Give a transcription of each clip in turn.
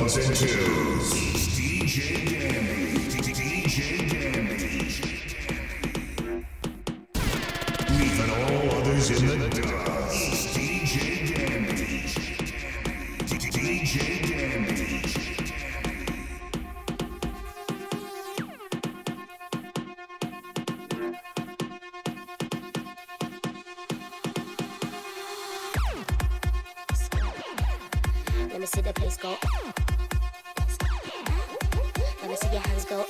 ones and twos. DJ Dandy. DJ Dandy. Leaving all others in the dust. DJ Dandy. DJ Dandy. Let me see the place go. Let me see your hands go.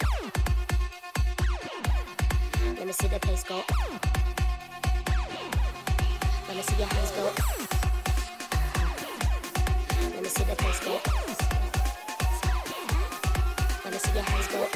Let me see the place go. Let me see your hands go. Let me see the place go. Let me see your hands go.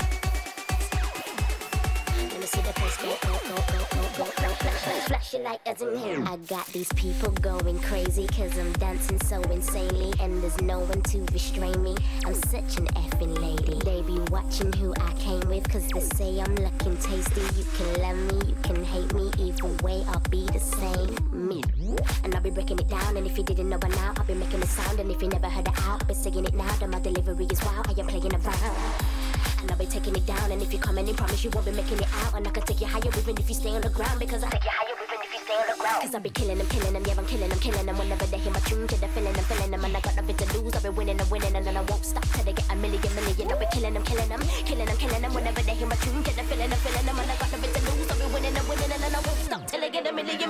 Let me see the place go. Flashing like as in here. I got these people going crazy cause I'm dancing so insanely and there's no one to restrain me. I'm such an effing lady. They be watching who I came with cause they say I'm looking tasty. You can love me, you can hate me, either way I'll be the same me. And I'll be breaking it down, and if you didn't know by now I'll be making a sound, and if you never heard it out I'll be saying it now that my delivery is wild. I am playing around and I'll be taking it down, and if you come in, promise you won't be making it out, and I can take you higher even if you stay on the ground, because I take you higher even if you stay on the ground. Cause I'll be killing them, yeah, I'm killing them whenever they hear my tune, to the feeling them, and I got nothing to lose. I'll be winning and then I won't stop till they get a million. I'll be killing them whenever they hear my tune, to the feeling them, and I got nothing to lose. I'll be winning and then I won't stop till they get a million.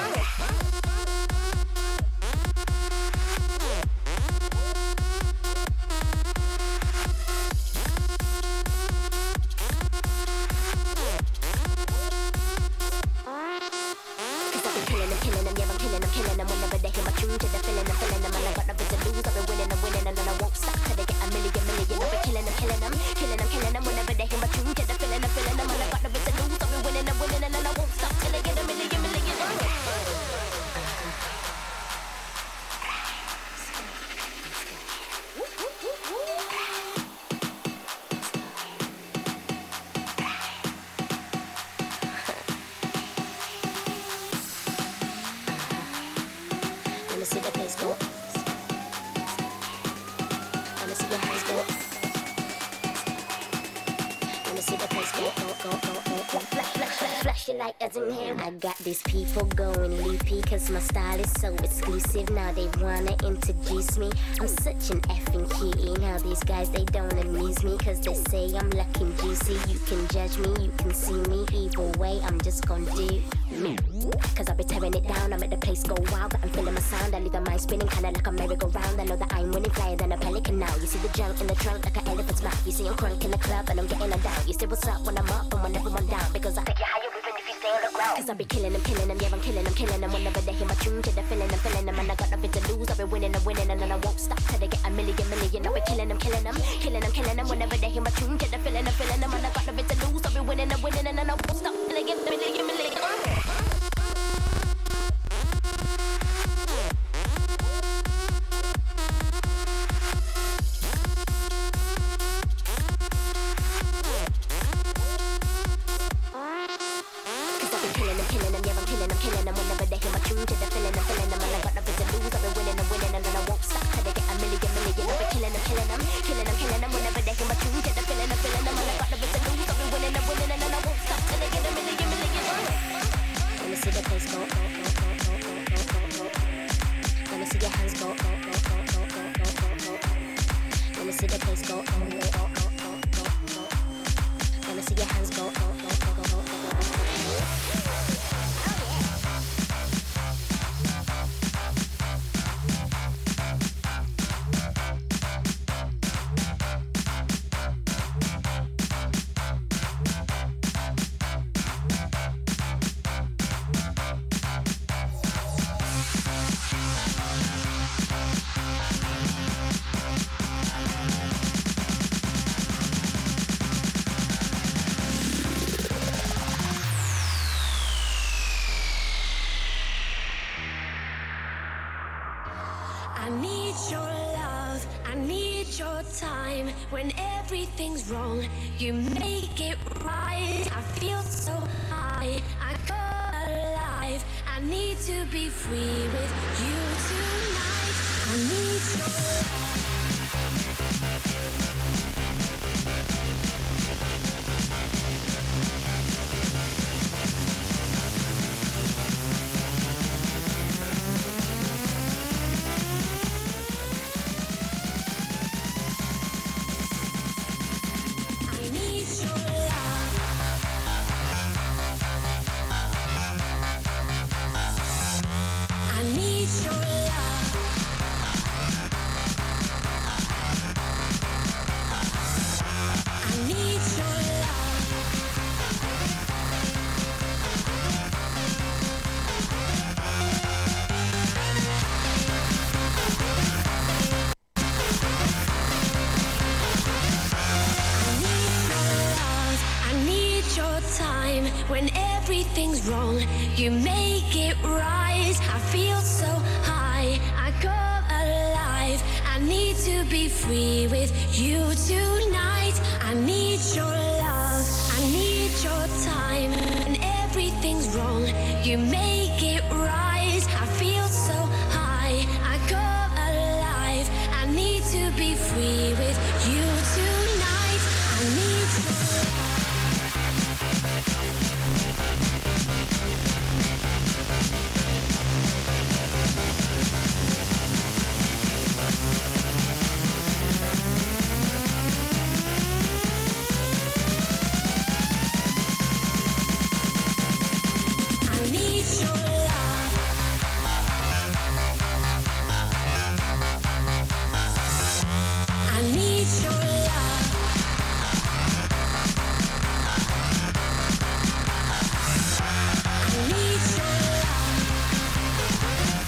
Killing them whenever they hear my tune, to the feeling them, and I got nothing to lose. I've been winning and then I won't stop till they get a million. I'll be killing them whenever they hear my tune, to the feeling them, and I got nothing to lose. I've been winning and then I won't stop till they get a million. Let me see the place go. Let me see your hands go. Let me see the place go. Flashing like as in here. I got these people going leapy cause my style is so exclusive. Now they wanna introduce me. I'm such an effing cutie. Now these guys, they don't amuse me cause they say I'm looking juicy. You can judge me, you can see me, either way I'm just gonna do me. Cause I'll be tearing it down, I make the place go wild, but I'm feeling my sound. I leave the mind spinning kinda like a merry-go-round. I know that I'm winning, flyer than a pelican now. You see the junk in the trunk like an elephant's mouth. You see I'm crunk in the club and I'm getting them down. You see what's up when I'm up and whenever I'm down, because I take you higher even if you stay on the ground. Cause I'll be killing them, yeah, I'm killing them whenever they hear my tune, to the feeling them, and I got nothing to lose. I'll be winning and then I won't stop till they get a million. I'll be killing them whenever they hear my tune, to the feeling them, and I got nothing to lose. I'll be winning and then I won't stop till they get a million. Killing them whenever they hear my tune, to the feeling them, and I got nothing to lose. I've been winning and then I won't stop till they get a million. I'll be killing them whenever they hear my tune, to the feeling them, and I got nothing to lose. I've been winning and then I won't stop till they get a million. Let me see the place go. Let me see your hands go. Let me see the place go. Let me see your hands go. I need your love, I need your time. When everything's wrong, you make it right. I feel so high, I go alive. I need to be free with you tonight. I need your love. wrong, you make it right. I feel so high, I come alive. I need to be free with you tonight. I need your love, I need your time. When everything's wrong, you make it right. I feel so high, I come alive. I need to be free with you tonight. I need your love. I need your love. I need your love. I need your love.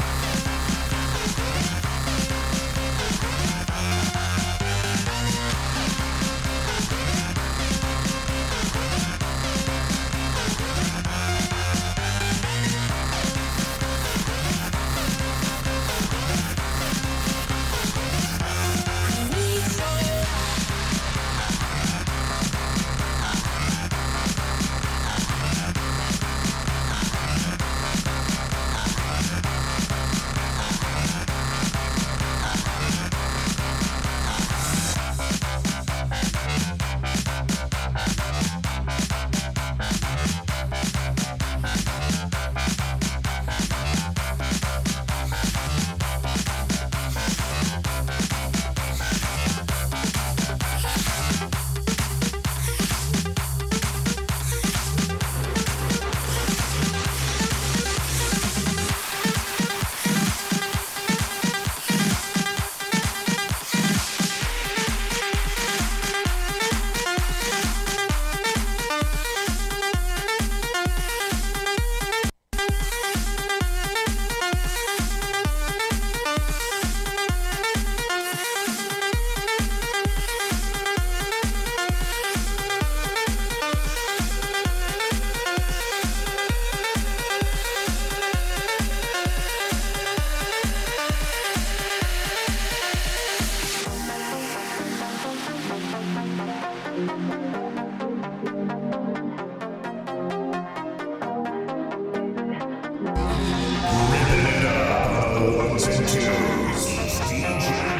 I need your love. Ones and twos. DJ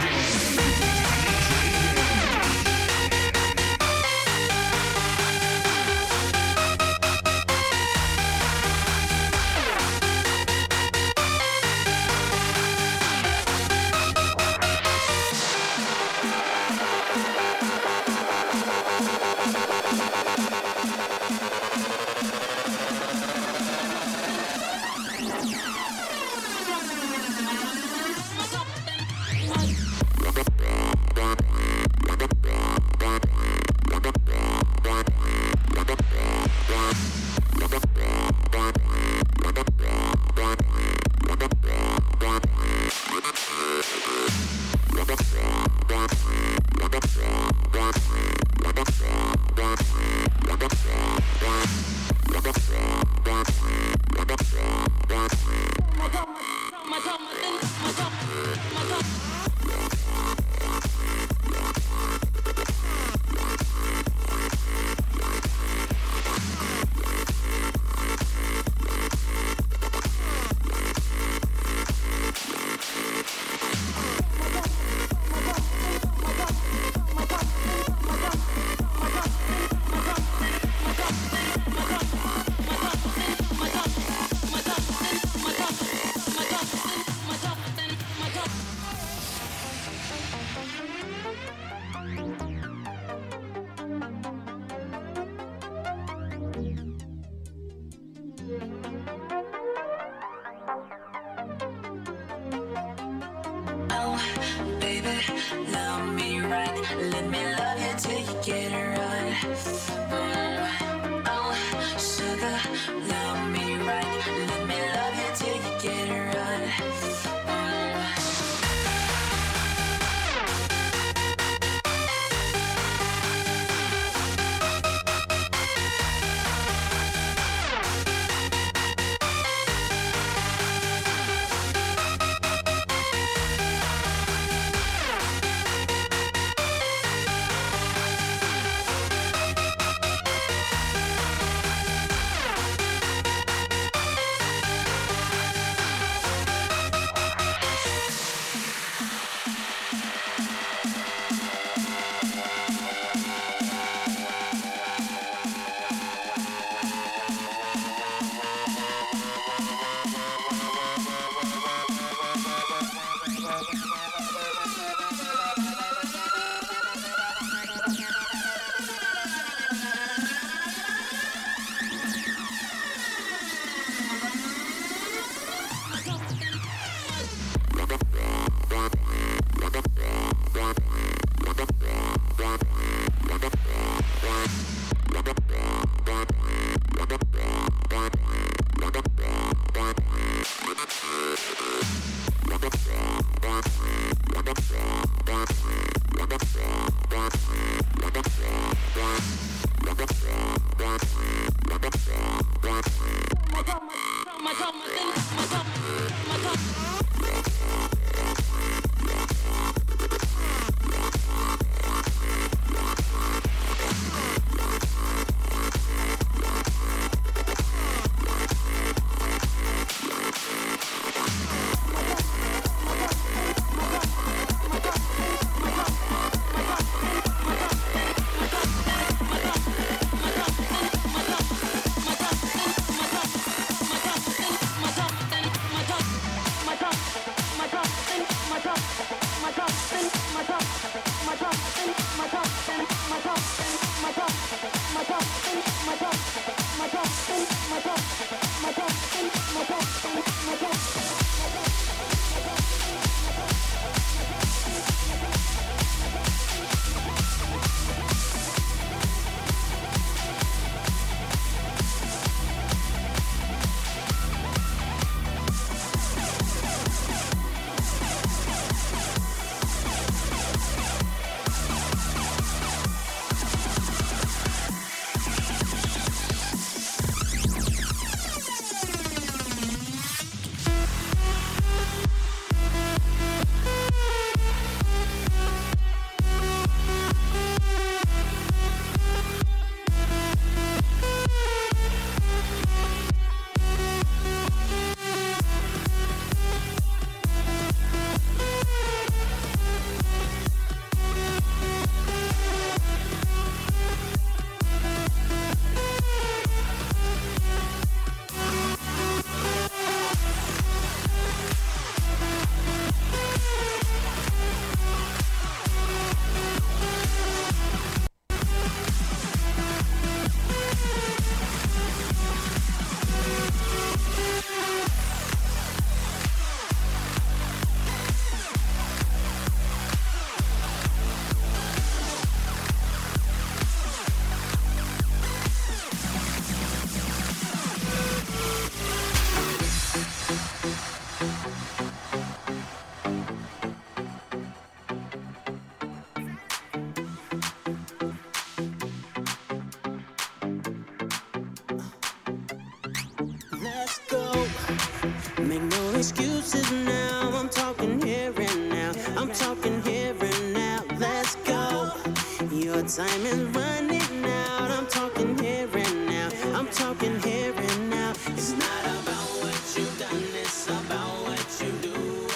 Make no excuses now, I'm talking here and now. I'm talking here and now, let's go. Your time is running out, I'm talking here and now. I'm talking here and now. It's not about what you've done, it's about what you do.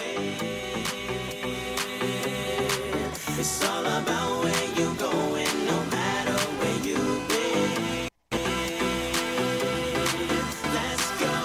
It's all about where you're going, no matter where you've been. Let's go.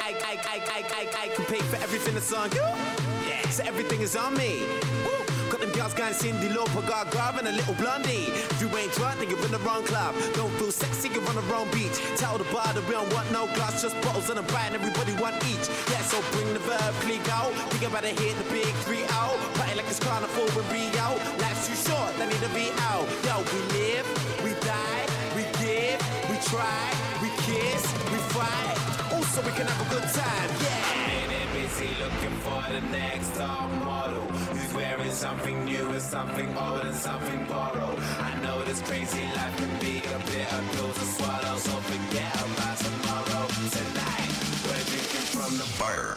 I can pay for everything that's on you. Yeah. So everything is on me. Woo. Got them girls going Cindy Lauper, Gaga, and a little blondie. If you ain't drunk, then you're in the wrong club. Don't feel sexy, you're on the wrong beach. Tell the bar that we don't want no glass, just bottles and a brand, everybody want each. Yeah, so bring the verb, click out. Think about to hit the big 3-0. Party like it's carnival with Rio. Life's too short, they need to be out. Yo, we live, we die, we give, we try, we kiss, we fight. Also, we can have a good time, yeah. I'm in busy looking for the next top model who's wearing something new and something old and something borrowed. I know this crazy life can be a bit of pills to swallow, so forget about tomorrow. Tonight, we're drinking from the fire.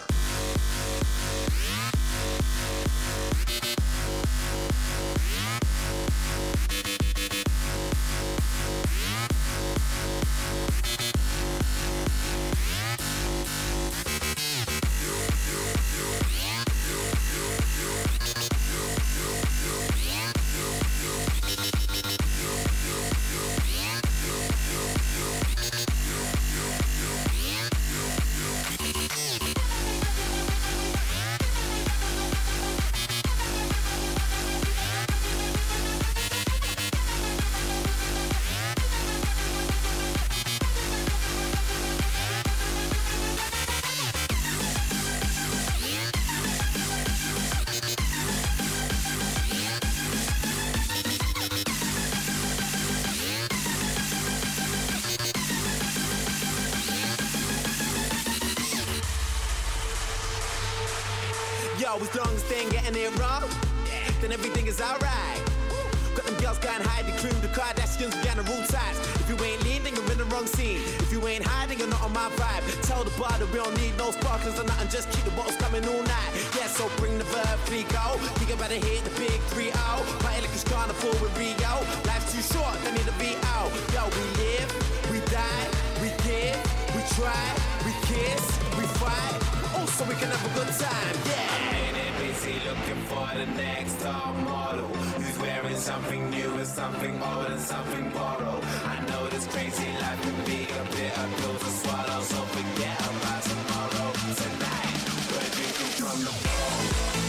Yo, as long as they ain't getting it wrong, then everything is alright. Got them girls going high, the cream, the Kardashians, we on the rule ties. If you ain't lean, then you're in the wrong scene. If you ain't high, then you're not on my vibe. Tell the bar that we don't need no sparklers or nothing, just keep the bottles coming all night. Yeah, so bring the verb, free go. Think about to hit the big 3-0. Party like it's carnival with Rio. Life's too short, they need to be out. Yo, we live, we die, we give, we try, we kiss, we fight. Also, we can have a good time, yeah. I'm in it busy looking for the next top model who's wearing something new and something old and something borrowed. I know this crazy life can be a bit of pills to swallow, so forget about tomorrow. Tonight, we're drinking from the bowl.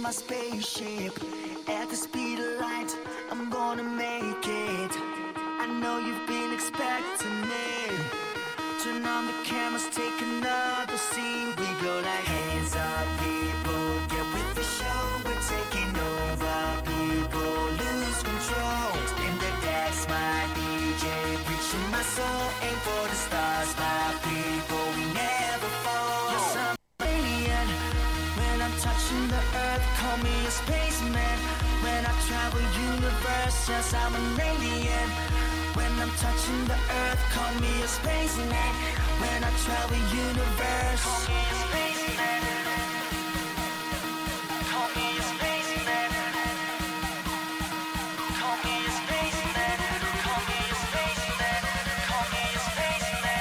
my spaceship at the speed of light. I'm gonna make it. I know you've been expecting it. Turn on the cameras, take another scene. We go like hands up, people, get with the show. We're taking over, people lose control. In the decks, my DJ, preaching my soul. Aim for the stars, my people, we never fall. Yes, I'm an alien. When I'm touching the earth, call me a spaceman. When I travel universe, yes, I'm an alien. When I'm touching the earth, call me a spaceman. When I travel universe, call me a spaceman. Call me a spaceman. Call me a spaceman. Call me a spaceman. Call me a spaceman.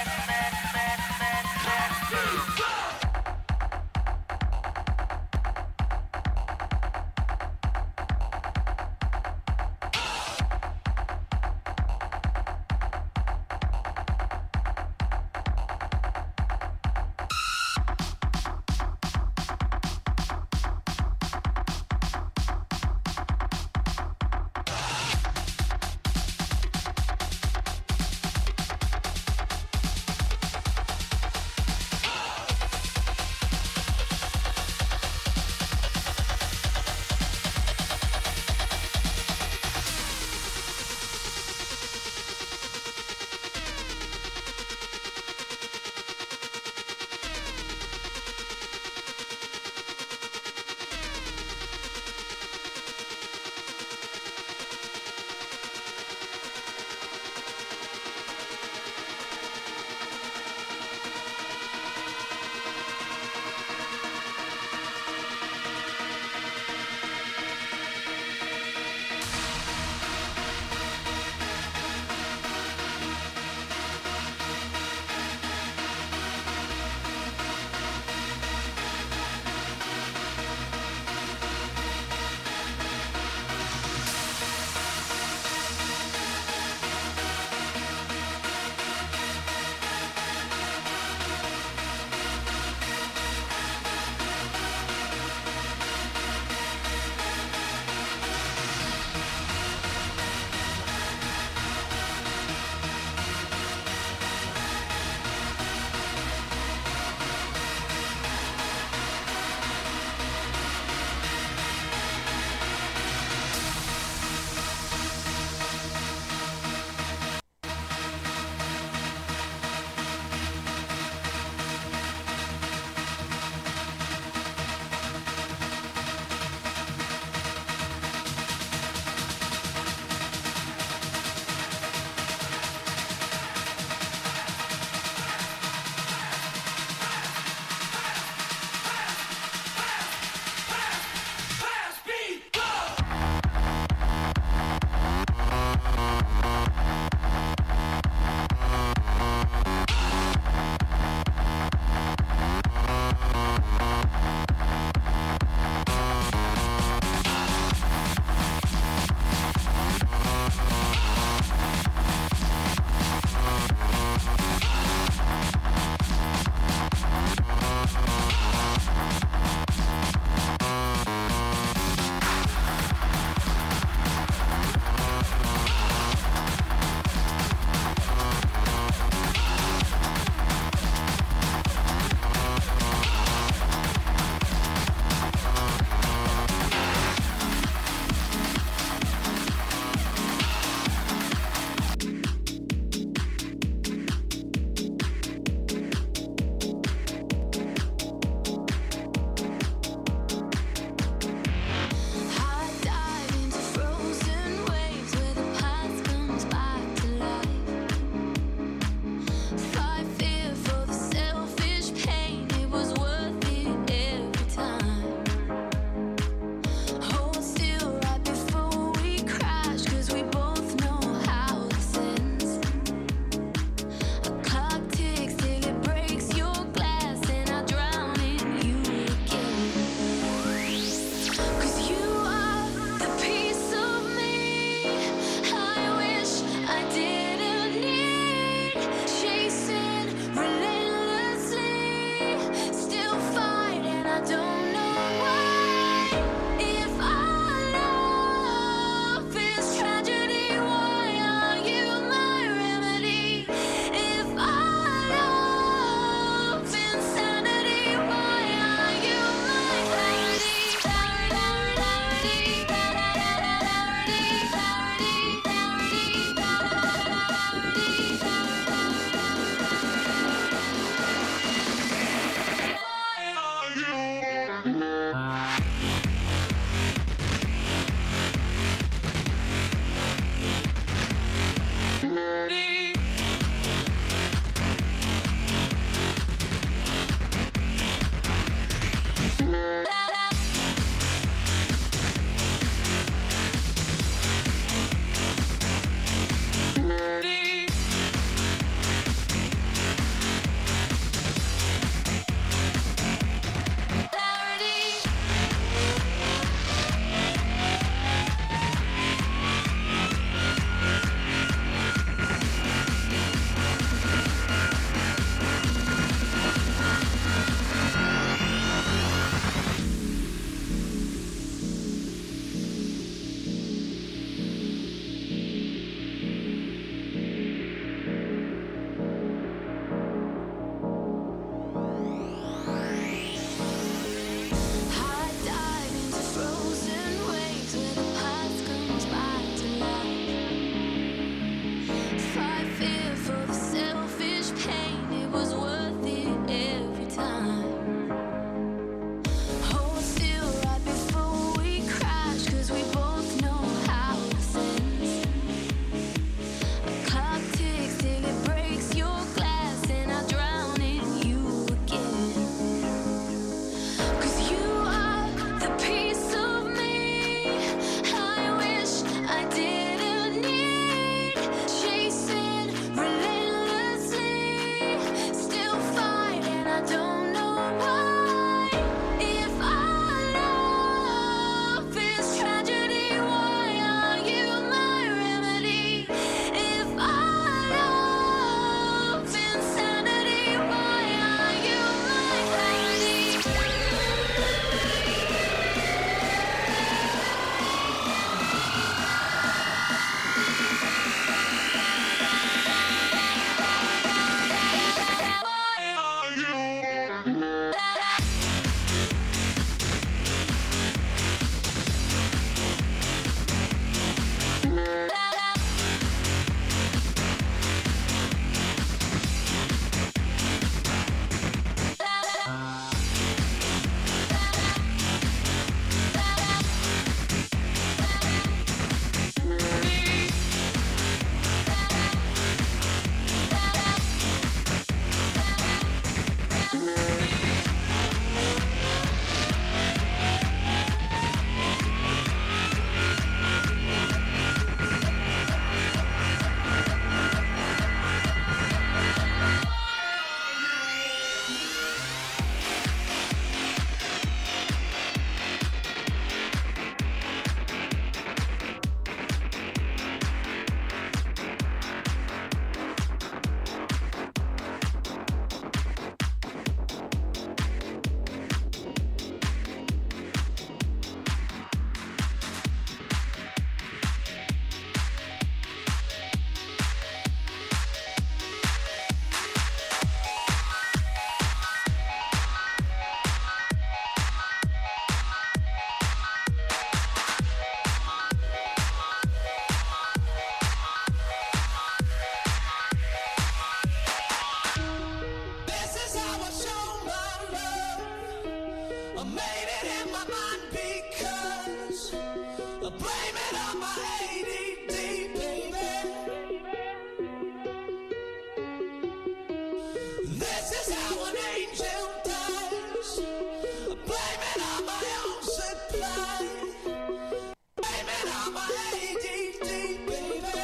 This is how an angel does. Blame it on my own supply. Blame it on my ADD, baby.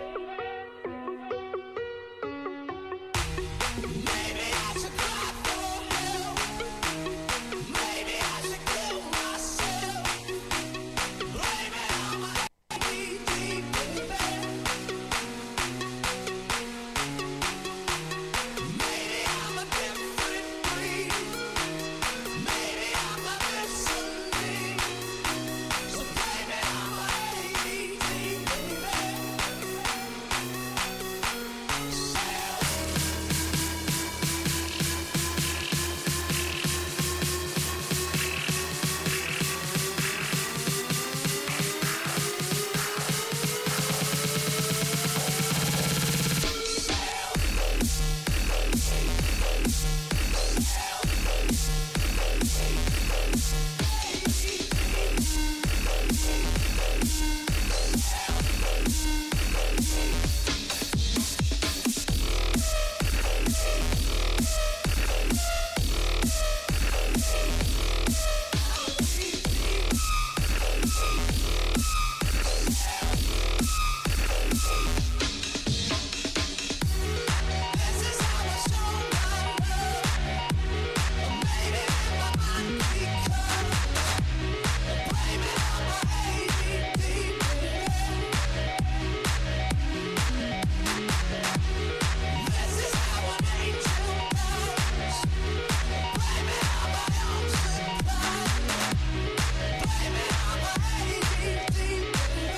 Maybe I should cry for help. Maybe I should kill myself. Blame it on my ADD, baby. Maybe I'm a different breed. Maybe I'm a destiny. So blame it on my ADD, baby. This is how I show my love. Maybe I'm a unbecome. Blame it on my ADD, baby. This is how an angel does. Blame it on my own supply. Blame it on my ADD, baby.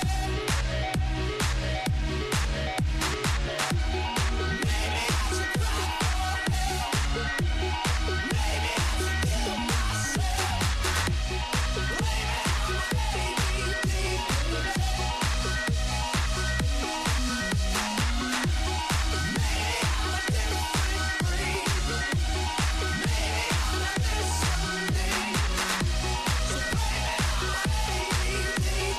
Maybe I should cry for help. Maybe I should kill myself. Blame it on my ADD, baby. Maybe I'm a different breed. Maybe I'm a destiny. So blame it on my ADD, baby.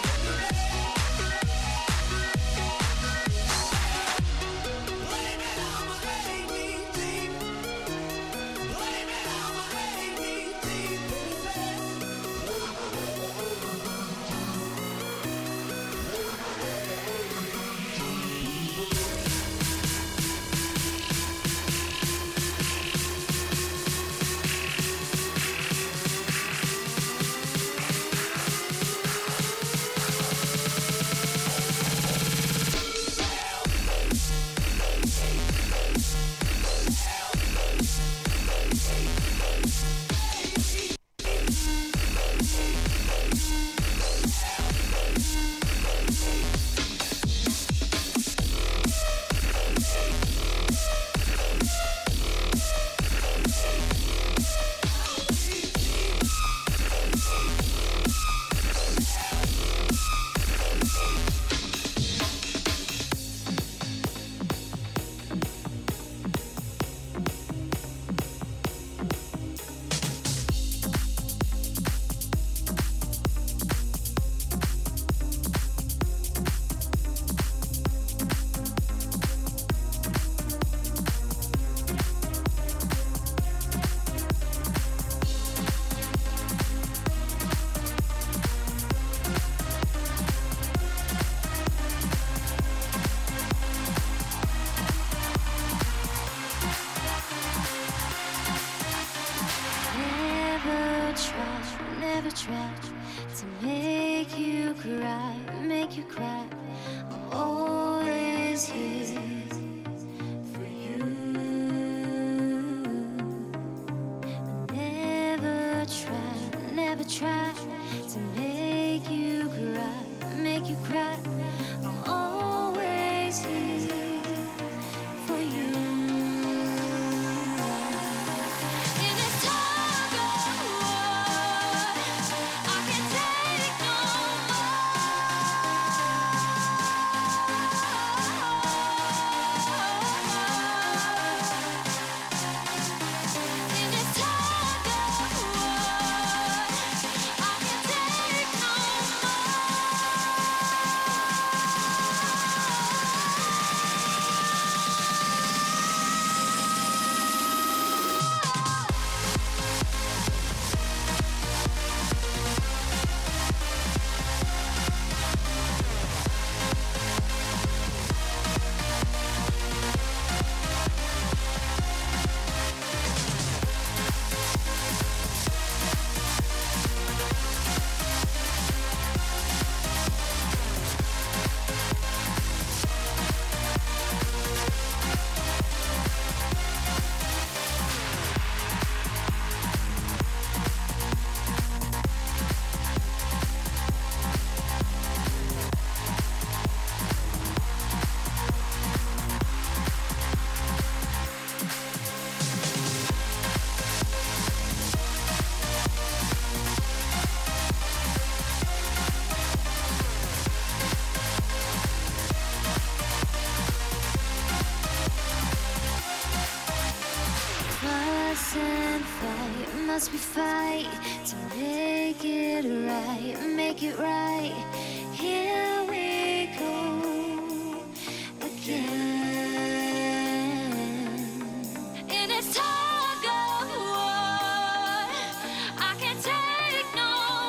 Blame it on my ADD. Blame it on my ADD, Never try to make you cry. I'm always here for you. Never try to make you cry. I'm always here for you. In this tug of war, I can't take no more. In this tug of war, I and fight, must we fight to make it right, make it right. Here we go again. In this tug of war, I can't take no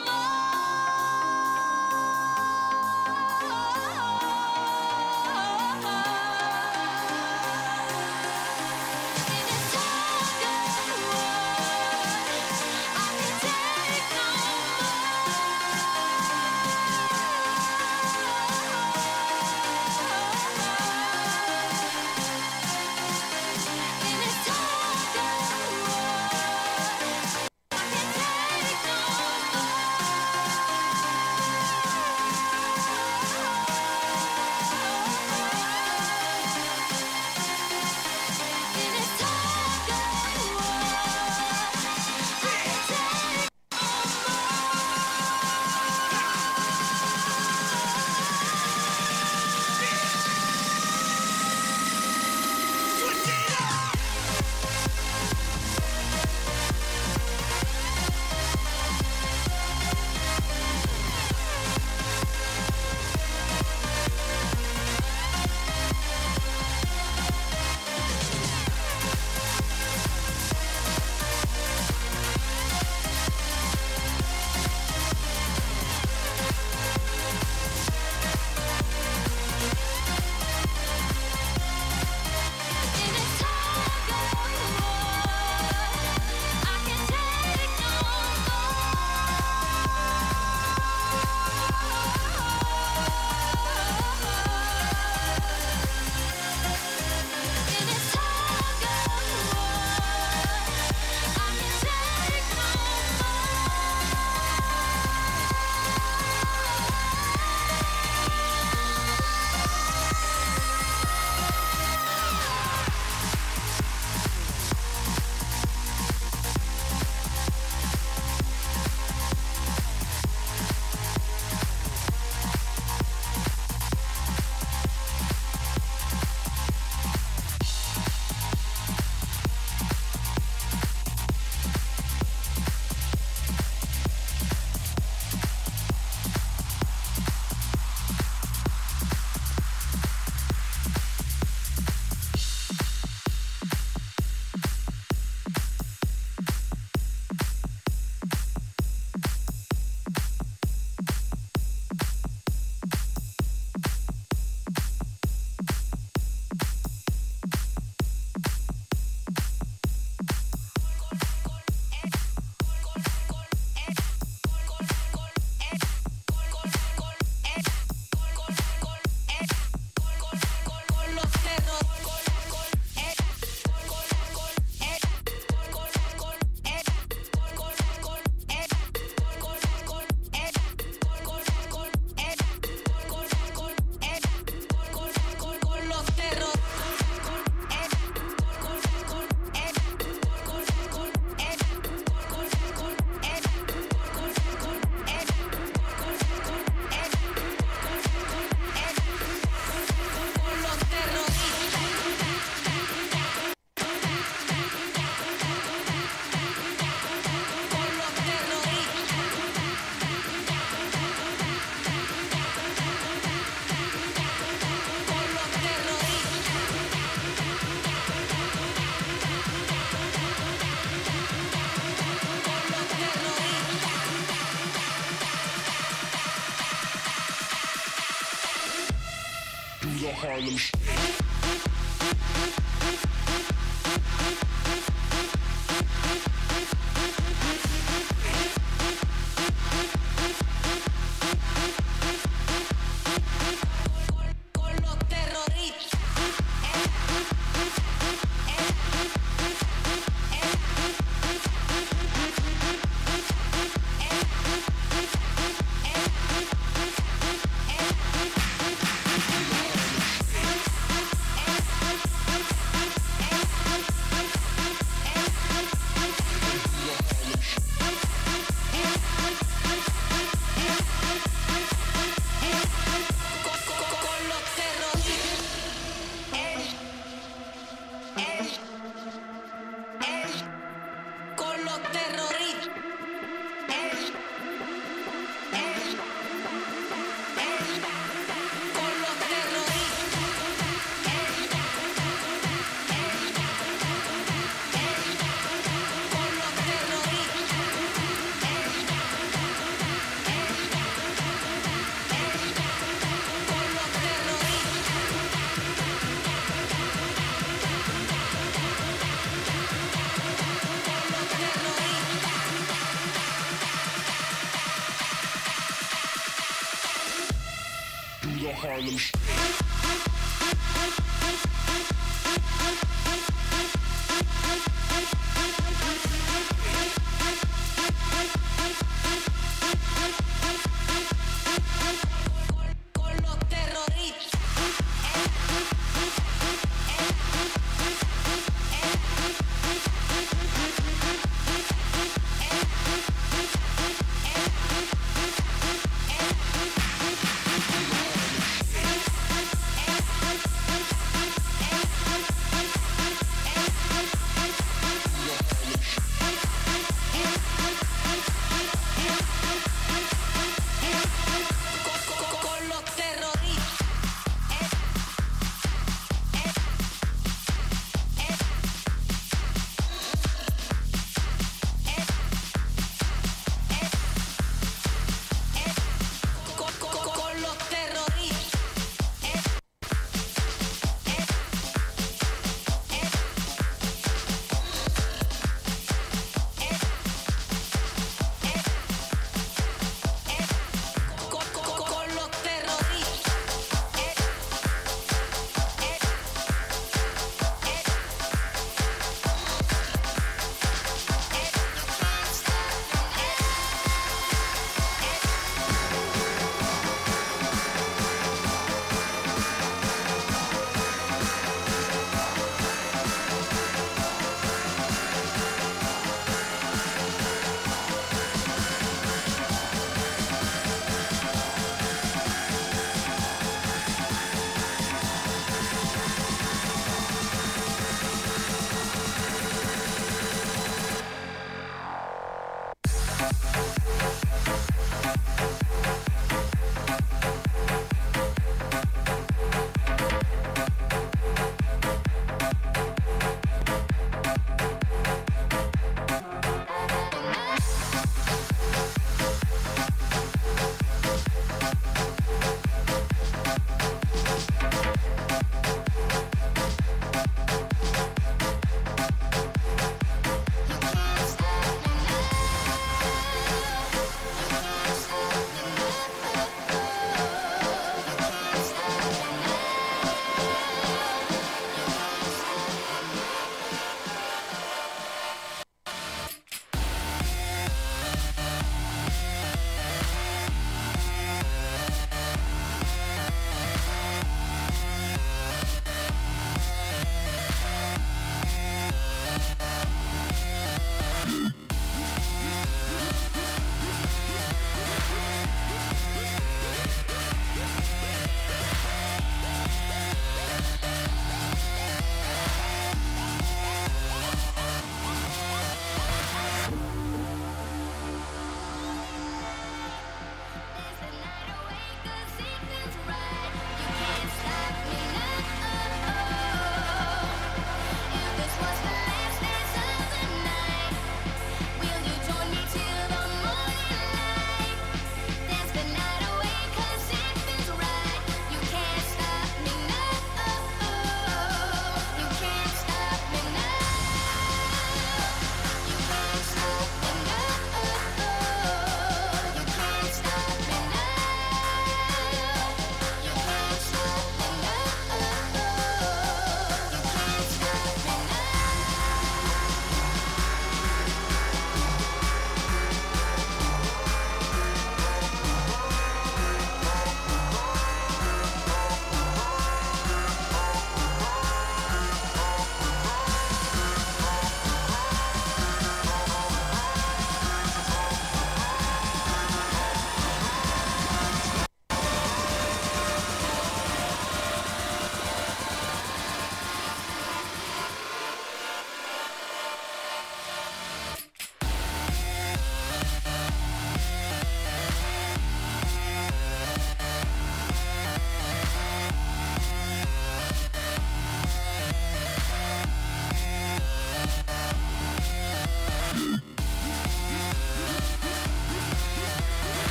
Harlem Harlem Con los terroristas. Con los terroristas. Con los terroristas. Con los terroristas.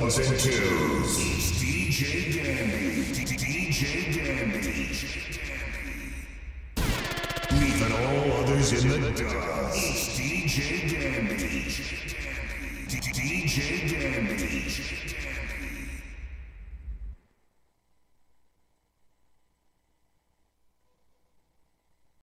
ones and twos. It's DJ Dandy. DJ Dandy. Leaving all others in the dust. It's DJ Dandy. DJ Dandy.